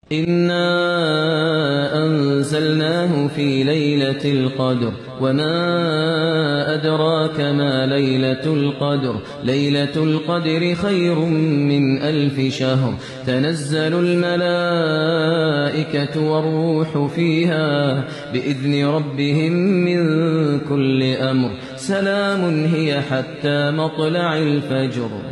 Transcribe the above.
إنا أنزلناه في ليلة القدر وما أدراك ما ليلة القدر ليلة القدر خير من 1000 شهر تنزل الملائكة والروح فيها بإذن ربهم من كل أمر سلام هي حتى مطلع الفجر.